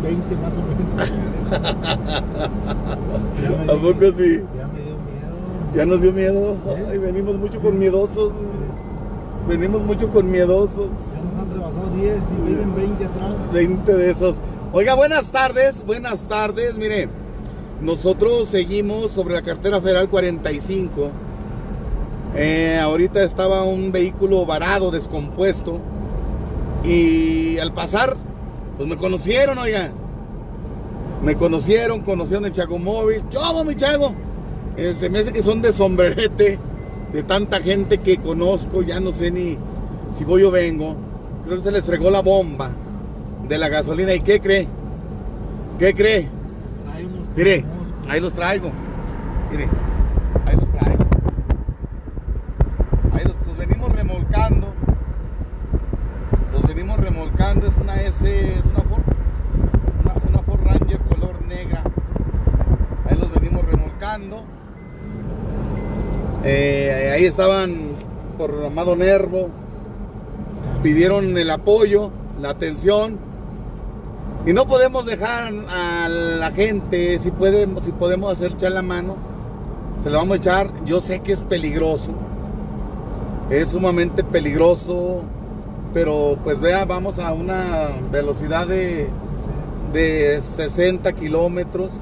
20 más o menos. ¿A poco sí? Ya me dio miedo. ¿Ya nos dio miedo? Ay, venimos mucho con miedosos. Venimos mucho con miedosos. Ya nos han rebasado 10 y vienen 20 atrás. 20 de esos. Oiga, buenas tardes, mire. Nosotros seguimos sobre la carretera federal 45. Ahorita estaba un vehículo varado, descompuesto. Y al pasar, pues me conocieron, oiga. Me conocieron el Chagomóvil. ¿Qué hago, mi Chago? Se me hace que son de sombrerete, de tanta gente que conozco. Ya no sé ni si voy o vengo. Creo que se les fregó la bomba de la gasolina. ¿Y qué cree? ¿Qué cree? Mire, ahí los traigo. Mire, ahí los traigo. Ahí los venimos remolcando. Los venimos remolcando. Es una Ford Ranger color negra. Ahí los venimos remolcando. Ahí estaban por Amado Nervo. Pidieron el apoyo, la atención. Y no podemos dejar a la gente, si podemos echar la mano, se la vamos a echar. Yo sé que es peligroso, es sumamente peligroso, pero pues vea, vamos a una velocidad de 60 kilómetros.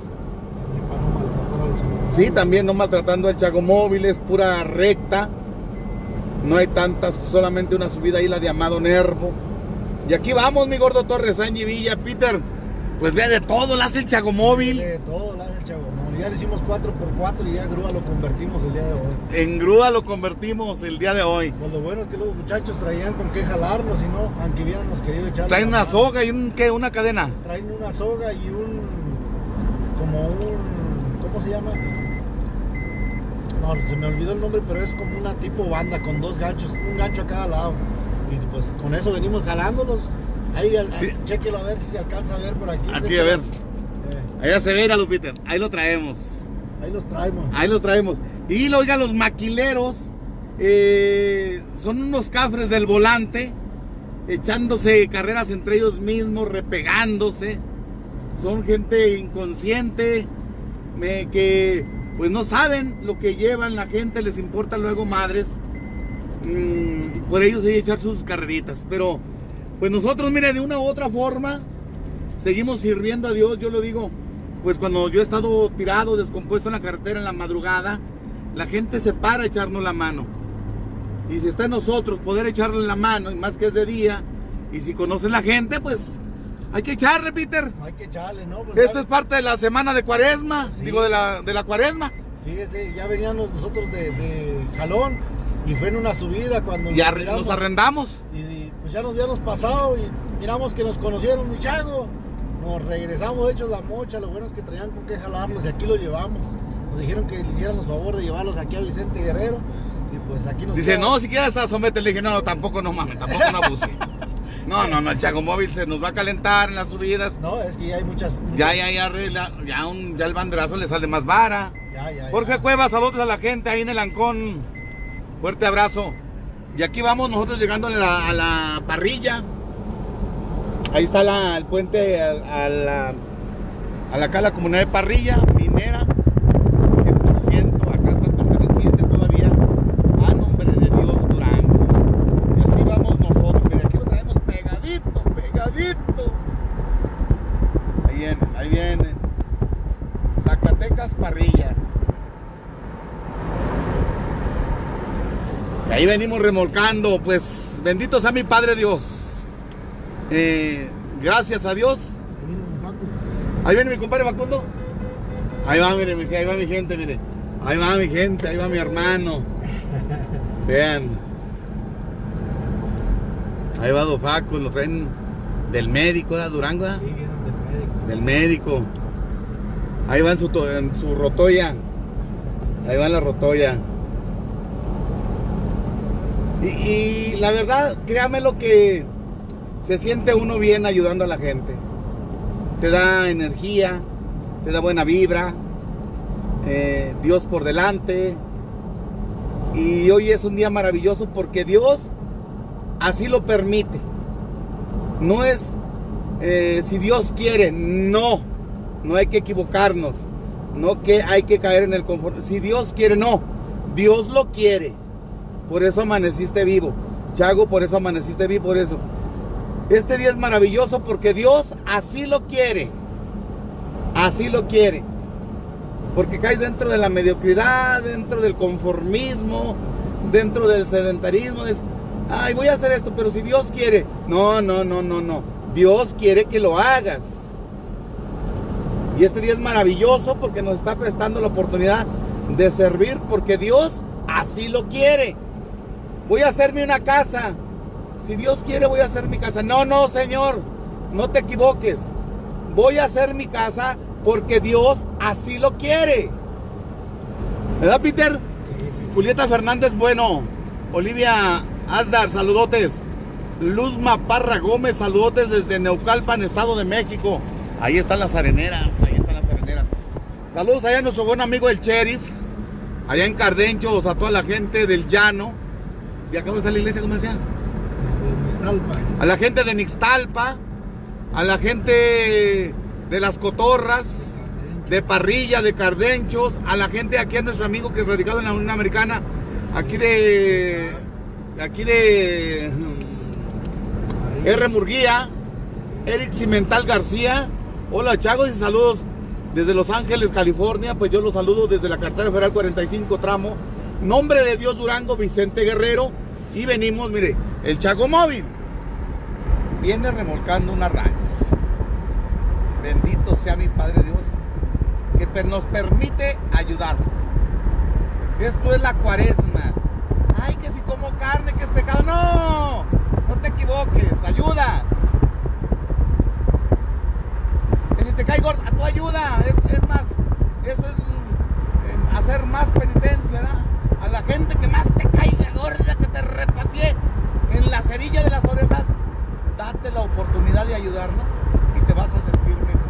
Sí, también no maltratando al Chagomóvil, es pura recta. No hay tantas, solamente una subida ahí, la de Amado Nervo. Y aquí vamos, mi gordo Torres, Angie Villa, Peter. Pues vea, de todo la hace el Chagomóvil. De todo la hace el Chagomóvil. Ya le hicimos 4x4 y ya grúa lo convertimos el día de hoy. En grúa lo convertimos el día de hoy. Pues lo bueno es que los muchachos traían con qué jalarlo, si no, aunque hubiéramos querido echarle. Traen una soga y una cadena. Traen una soga y ¿cómo se llama? No, se me olvidó el nombre, pero es como una tipo banda con dos ganchos, un gancho a cada lado. Y pues con eso venimos jalándolos. Ahí, sí. Chéquelo a ver si se alcanza a ver por aquí. Aquí, a ver. Allá se ve, míralo, Peter. Ahí lo traemos. Ahí los traemos. Ahí los traemos. Y oiga, los maquileros son unos cafres del volante, echándose carreras entre ellos mismos, repegándose. Son gente inconsciente, que pues no saben lo que llevan, la gente les importa luego madres. Por ellos hay que echar sus carreritas, pero pues nosotros, mire, de una u otra forma seguimos sirviendo a Dios. Yo lo digo, pues cuando yo he estado tirado, descompuesto en la carretera en la madrugada, la gente se para a echarnos la mano. Y si está en nosotros poder echarle la mano, y más que es de día, y si conocen la gente, pues hay que echarle, Peter. Hay que echarle, ¿no? Pues esto es parte de la semana de Cuaresma, sí. Digo, de la Cuaresma. Fíjese, ya veníamos nosotros de jalón. Y fue en una subida cuando nos arrendamos. Y pues ya nos habíamos pasado y miramos que nos conocieron, mi Chago. Nos regresamos hechos la mocha. Lo bueno es que traían con qué jalarlos y aquí lo llevamos. Nos dijeron que le hiciéramos favor de llevarlos aquí a Vicente Guerrero. Y pues aquí nos dice, no, si quieres hasta somete. Le dije, no, tampoco no mames, tampoco no abuse. No, el Chagomóvil se nos va a calentar en las subidas. No, es que ya hay muchas... Ya el banderazo le sale más vara. Jorge Cuevas, saludos a la gente ahí en el Ancón. Fuerte abrazo. Y aquí vamos nosotros llegando a la parrilla. Ahí está el puente a la comunidad de Parrilla minera. 100%. Acá está perteneciente todavía a nombre de Dios Durango. Y así vamos nosotros. Mira, aquí lo traemos pegadito. Ahí viene. Zacatecas, Parrilla. Y ahí venimos remolcando, pues bendito sea mi Padre Dios. Gracias a Dios. Ahí viene mi compadre Facundo. Ahí va, mire, ahí va mi gente, mire. Ahí va mi gente, ahí va mi hermano. Vean. Ahí va Don Facu, lo traen del médico, ¿de Durango? Sí, vienen del médico. Ahí va en su rotoya. Ahí va en la rotoya. Y la verdad, créame lo que se siente uno bien ayudando a la gente. Te da energía, te da buena vibra, Dios por delante. Y hoy es un día maravilloso porque Dios así lo permite. No es si Dios quiere. No, no hay que equivocarnos. No que hay que caer en el confort. Si Dios quiere, no. Dios lo quiere. Por eso amaneciste vivo. Chago, por eso amaneciste vivo, por eso. Este día es maravilloso porque Dios así lo quiere. Así lo quiere. Porque caes dentro de la mediocridad, dentro del conformismo, dentro del sedentarismo. Ay, voy a hacer esto, pero si Dios quiere. No, no, no, no, no. Dios quiere que lo hagas. Y este día es maravilloso porque nos está prestando la oportunidad de servir porque Dios así lo quiere. Voy a hacerme una casa. Si Dios quiere, voy a hacer mi casa. No, no, Señor, no te equivoques. Voy a hacer mi casa porque Dios así lo quiere. ¿Verdad, Peter? Sí. Julieta Fernández, bueno. Olivia Asdar, saludotes. Luzma Parra Gómez, saludotes desde Neucalpan, Estado de México. Ahí están las areneras, ahí están las areneras. Saludos allá a nuestro buen amigo el Sheriff, allá en Cardenchos, a toda la gente del llano. ¿Y acá está la iglesia, cómo decía? A la gente de Nixtalpa, a la gente de Las Cotorras, de Parrilla, de Cardenchos, a la gente aquí, a nuestro amigo que es radicado en la Unión Americana, aquí de R. Murguía, Eric Cimental García. Hola, Chagos, y saludos desde Los Ángeles, California. Pues yo los saludo desde la carretera federal 45 tramo Nombre de Dios Durango, Vicente Guerrero. Y venimos, mire, el Chago Móvil viene remolcando una radio. Bendito sea mi Padre Dios, que nos permite ayudar. Esto es la cuaresma. Ay, que si como carne, que es pecado. No, no te equivoques, ayuda. Que si te cae gorda, a tu ayuda. Es más, eso es hacer más penitencia, ¿verdad? A la gente que más te caiga gorda, que te repatee en la cerilla de las orejas, date la oportunidad de ayudarnos y te vas a sentir mejor.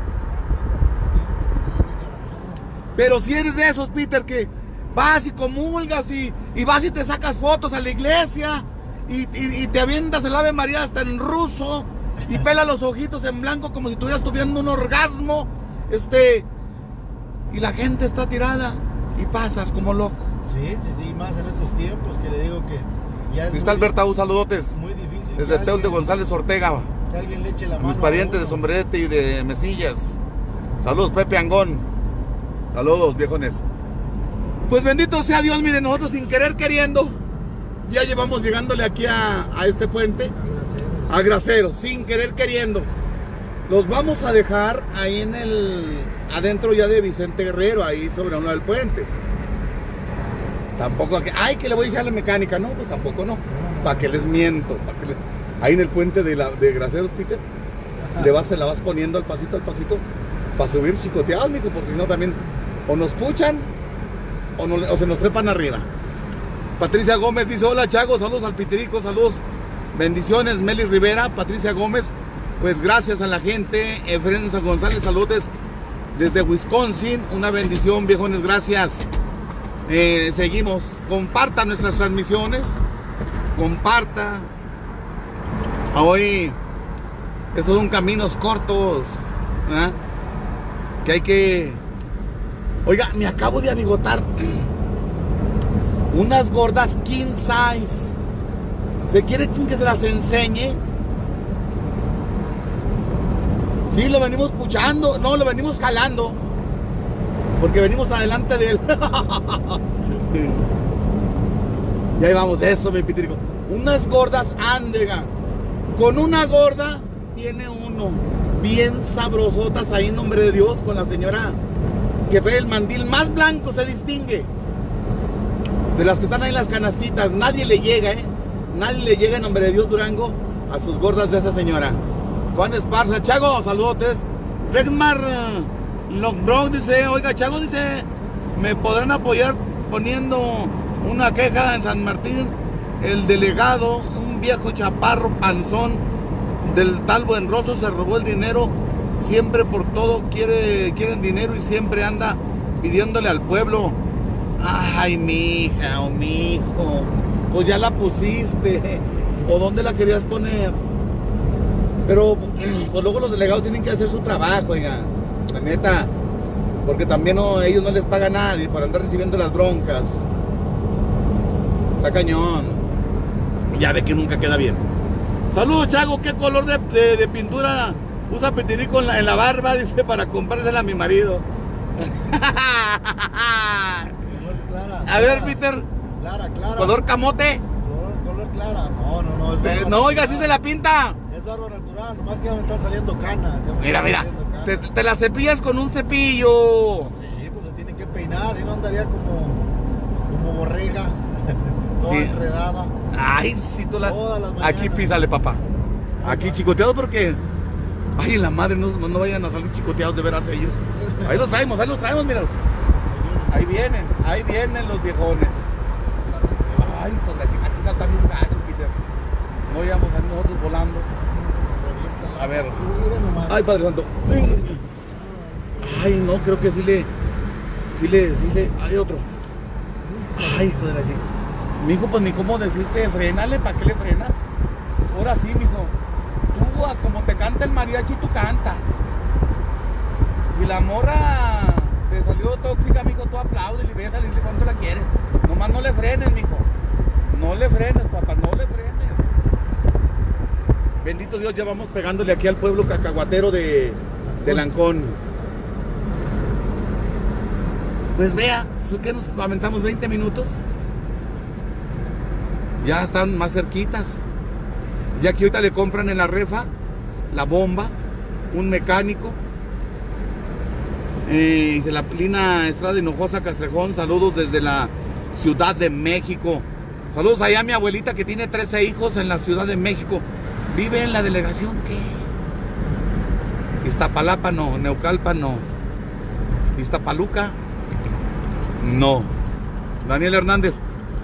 Pero si eres de esos, Peter, que vas y comulgas y vas y te sacas fotos a la iglesia y te avientas el Ave María hasta en ruso y pela los ojitos en blanco como si estuvieras tuviendo un orgasmo, y la gente está tirada y pasas como loco. Sí, más en estos tiempos que le digo que ya es Cristal Bertaú, saludotes. Muy difícil. Desde Teul de González Ortega. Que alguien le eche la mano. Mis parientes de Sombrerete y de Mesillas. Saludos, Pepe Angón. Saludos, viejones. Pues bendito sea Dios, miren, nosotros sin querer queriendo, ya llevamos llegándole aquí a este puente, a Gracero, sin querer queriendo. Los vamos a dejar ahí en adentro ya de Vicente Guerrero, ahí sobre uno del puente. Tampoco, ay, que le voy a echar la mecánica, no, pues tampoco no. ¿Para qué les miento? Ahí en el puente de Graceros, Peter, se la vas poniendo al pasito, para subir chicoteados, mijo, porque si no también o nos puchan o se nos trepan arriba. Patricia Gómez dice, hola Chago, saludos al Piterico, saludos, bendiciones. Meli Rivera, Patricia Gómez, pues gracias a la gente. Efren González, saludos desde Wisconsin, una bendición, viejones, gracias. Seguimos, comparta nuestras transmisiones, comparta. Hoy estos son caminos cortos, ¿verdad? Que hay que... Oiga, me acabo de abigotar unas gordas king size. ¿Se quiere que se las enseñe? Sí, lo venimos puchando, no, lo venimos jalando, porque venimos adelante de él. Y ahí vamos, eso, mi pitirico. Unas gordas Andega. Con una gorda tiene uno. Bien sabrosotas ahí en nombre de Dios, con la señora que trae el mandil más blanco, se distingue de las que están ahí en las canastitas. Nadie le llega, nadie le llega en nombre de Dios Durango a sus gordas de esa señora. Juan Esparza, Chago, saludotes. Regmar Lockbrock dice, oiga Chago, dice, ¿me podrán apoyar poniendo una queja en San Martín? El delegado, un viejo chaparro panzón del tal Buenroso, se robó el dinero. Siempre por todo quieren dinero y siempre anda pidiéndole al pueblo. Ay, mi hija o mi hijo, pues ya la pusiste. ¿O dónde la querías poner? Pero pues luego los delegados tienen que hacer su trabajo, oiga, la neta, porque también ellos no les paga a nadie por andar recibiendo las broncas. Está cañón. Ya ve que nunca queda bien. Saludos, Chago, ¿qué color de pintura usa Petirico en la barba? Dice, para comprársela a mi marido. Clara, a ver, Peter. Clara. ¿Color camote? Color clara. No. No, oiga, así se la pinta. Es barro natural, nomás que ya me están saliendo canas. Mira. Te la cepillas con un cepillo. Sí, pues se tiene que peinar, y no andaría como borrega. Toda Sí. enredada. Ay, sí, tú la... Todas las mañanas. Aquí písale, papá. Aquí chicoteados porque... Ay, la madre, no vayan a salir chicoteados de veras ellos. Ahí los traemos, míralos. Ahí vienen los viejones. Ay, pues la chica, aquí salta bien gacho, Peter. No íbamos a nosotros volando. A ver. Ay, Padre Santo. Ay, no, creo que sí le... Hay otro. Ay, hijo de la chica. Mijo, pues ni cómo decirte, frénale, ¿para qué le frenas? Ahora sí, mijo. Tú, como te canta el mariachi, tú canta. Y la morra te salió tóxica, mijo, tú aplaudes y bésale y dile cuánto la quieres. Nomás no le frenes, mijo. No le frenes, papá, no le frenes. Bendito Dios, ya vamos pegándole aquí al pueblo cacahuatero de Lancón. Pues vea, ¿qué nos aventamos? 20 minutos. Ya están más cerquitas. Ya que ahorita le compran en la refa la bomba, un mecánico. Dice la Lina Estrada Hinojosa Castrejón, saludos desde la Ciudad de México. Saludos allá a mi abuelita que tiene 13 hijos en la Ciudad de México. Vive en la delegación, ¿qué? Iztapalapa no, Neucalpan no. Iztapaluca no. Daniel Hernández.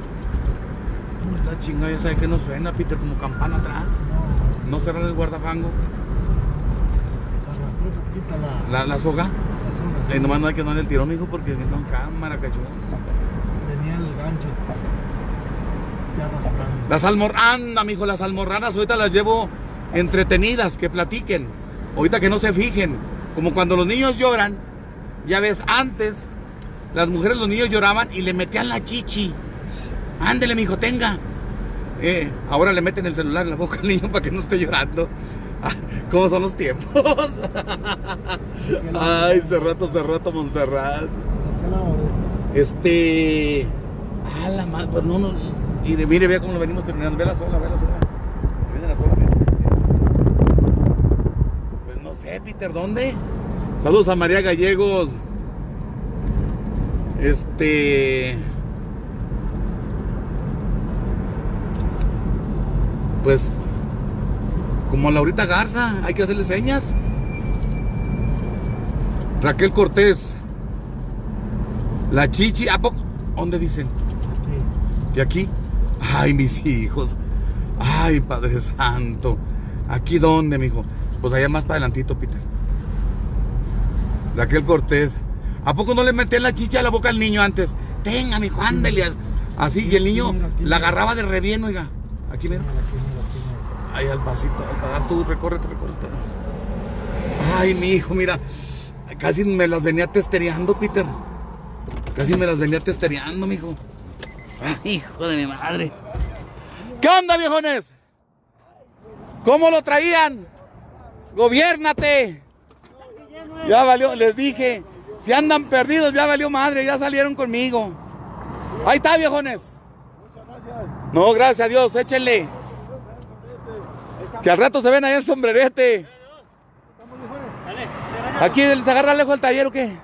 La chingada, ya sabe que no suena, Peter, como campana atrás. No cerrar el guardafango. Se arrastró un poquito La soga. sí. Nomás no hay que darle el tirón, mijo, porque si no, cámara, cachón. Tenía el gancho. Ya arrastrando. Las anda, mijo, las almorranas ahorita las llevo entretenidas, que platiquen. Ahorita que no se fijen. Como cuando los niños lloran, ya ves, antes las mujeres, los niños lloraban y le metían la chichi. Ándele, mijo, tenga. Ahora le meten el celular en la boca al niño para que no esté llorando. ¿Cómo son los tiempos? Ay, cerrato, Montserrat. ¿De qué lado de esto? La madre, pues no. Y mire, vea cómo lo venimos terminando. Ve la soga. Viene la soga, mira. Pues no sé, Peter, ¿dónde? Saludos a María Gallegos. Pues como a Laurita Garza, hay que hacerle señas. Raquel Cortés, la chichi, ¿a poco? ¿Dónde dicen? Aquí. ¿Y aquí? Ay, mis hijos. Ay, Padre Santo. ¿Aquí dónde, mijo? Pues allá más para adelantito, Peter. Raquel Cortés. ¿A poco no le metían la chicha a la boca al niño antes? Tenga, mijo, ándale. Así, y el niño la agarraba de rebién, oiga. Aquí, mira. Ay, al pasito, tú recórrete. Ay, mi hijo, mira. Casi me las venía testereando, Peter. Casi me las venía testereando, mijo. Ay, hijo de mi madre. ¿Qué onda, viejones? ¿Cómo lo traían? Gobiérnate. Ya valió, les dije. Si andan perdidos, ya valió madre. Ya salieron conmigo. Ahí está, viejones. No, gracias a Dios, échenle. Que al rato se ven ahí el sombrerete. Aquí se agarra lejos el taller, ¿o qué?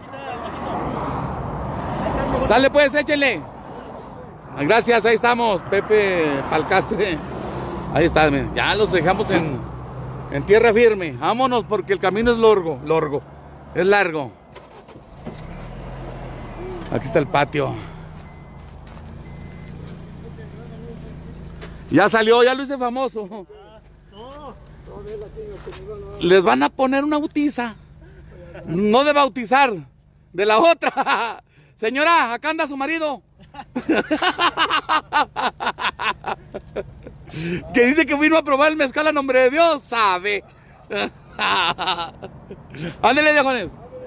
Sale pues, échenle. Gracias, ahí estamos, Pepe Palcastre. Ahí está, miren. Ya los dejamos en tierra firme. Vámonos porque el camino es largo. Es largo. Aquí está el patio. Ya salió, ya lo hice famoso. Les van a poner una bautiza. No de bautizar, de la otra. Señora, acá anda su marido. Que dice que vino a probar el mezcal a nombre de Dios, sabe. Ándale, viejones.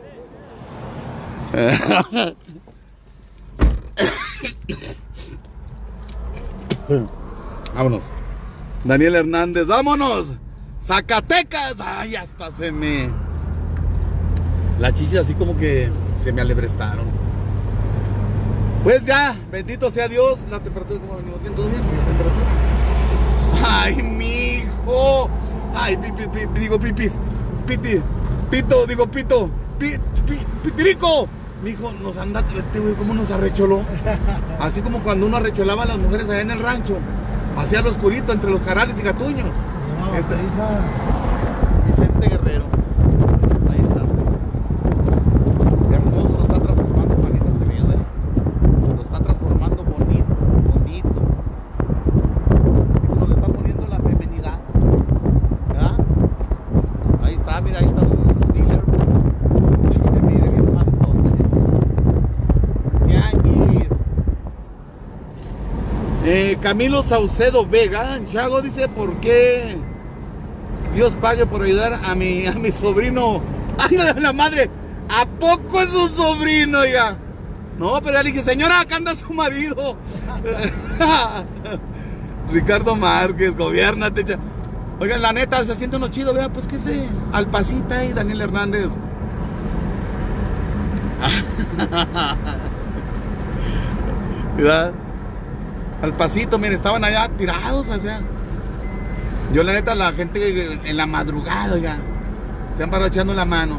Vámonos. Daniel Hernández, vámonos. Zacatecas. Ay, hasta se me... Las chichis así como que se me alebrestaron. Pues ya, bendito sea Dios. La temperatura, ¿cómo venimos? ¿Bien? ¿Todo bien? ¿La temperatura? Ay, mijo. Ay, digo pipis. Pito, digo pito. Pitirico. Mijo, nos anda, este güey, ¿cómo nos arrecholó? Así como cuando uno arrecholaba a las mujeres allá en el rancho. Hacía lo oscurito entre los carales y gatuños. No, Vicente Guerrero. Ahí está. Qué hermoso lo está transformando, Juanita Acevedo, Lo está transformando bonito. Y como le está poniendo la feminidad. ¿Verdad? Ahí está, mira, ahí está un dealer. Mire, bien fantoche. Tianguis. Camilo Saucedo Vega, Chago dice, ¿por qué Dios pague por ayudar a mi sobrino? ¡Ay, la madre! ¿A poco es su sobrino, ya? No, pero ya le dije, señora, acá anda su marido. Ricardo Márquez, gobiérnate. Oigan, la neta, se siente uno chido, vea, pues que se... Alpacita y Daniel Hernández. ¿Verdad? Al pasito, miren, estaban allá tirados, o sea. Yo la neta, la gente en la madrugada, ya, se han parado echando la mano.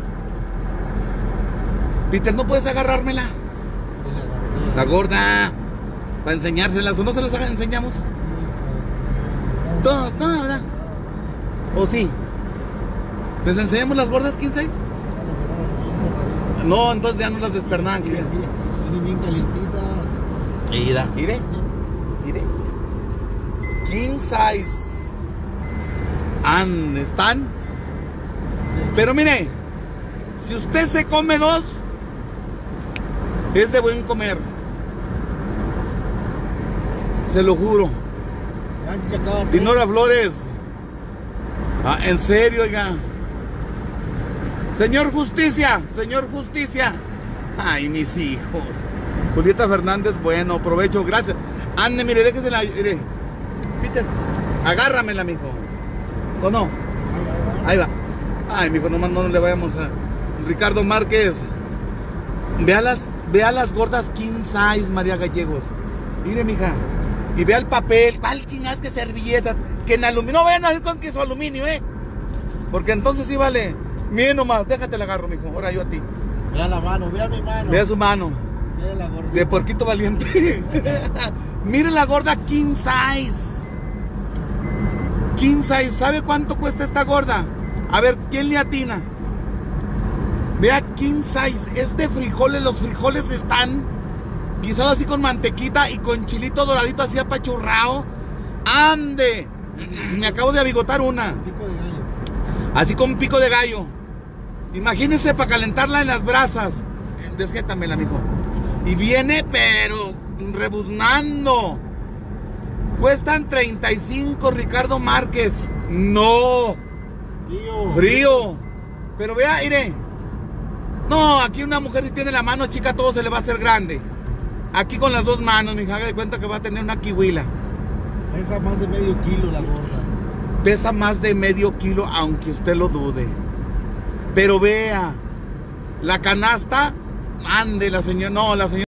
Peter, ¿no puedes agarrármela? La gorda, para enseñárselas, ¿o no se las enseñamos? Todos, no, ¿verdad? ¿O sí? ¿Les enseñamos las gordas 15? No, entonces ya no las despernan. Vienen bien calientitas. Mire. King size. Están. Pero mire, si usted se come dos, es de buen comer. Se lo juro. Dinora Flores. En serio, oiga. Señor Justicia. Ay, mis hijos. Julieta Fernández, bueno, provecho, gracias. Ande, mire, déjese la... Mire. Peter, agárramela, mijo. ¿O no? Ahí va. Ay, mijo, nomás no le vayamos a... Ricardo Márquez. Vea las gordas king size, María Gallegos. Mire, mija. Y vea el papel. ¿Cuál chingadas que servilletas? Que en aluminio. No vayan a hacer con queso aluminio, Porque entonces sí vale. Mire nomás, déjate la agarro, mijo. Ahora yo a ti. Vea la mano, vea mi mano. Vea su mano. Mire la gordita. De porquito valiente. Mire la gorda king size. King size. ¿Sabe cuánto cuesta esta gorda? A ver, ¿quién le atina? Vea, king size. Es de frijoles. Los frijoles están guisados así con mantequita y con chilito doradito así apachurrado. ¡Ande! Me acabo de abigotar una. Pico de gallo. Así con pico de gallo. Imagínense para calentarla en las brasas. Desquétamela, mijo. Y viene, pero rebuznando. Cuestan 35, Ricardo Márquez. No. Frío. Pero vea, mire. No, aquí una mujer si tiene la mano chica, todo se le va a hacer grande. Aquí con las dos manos, mija, haga de cuenta que va a tener una kiwila. Pesa más de medio kilo la gorda. Pesa más de medio kilo, aunque usted lo dude. Pero vea, la canasta, ande la señora, no, la señora.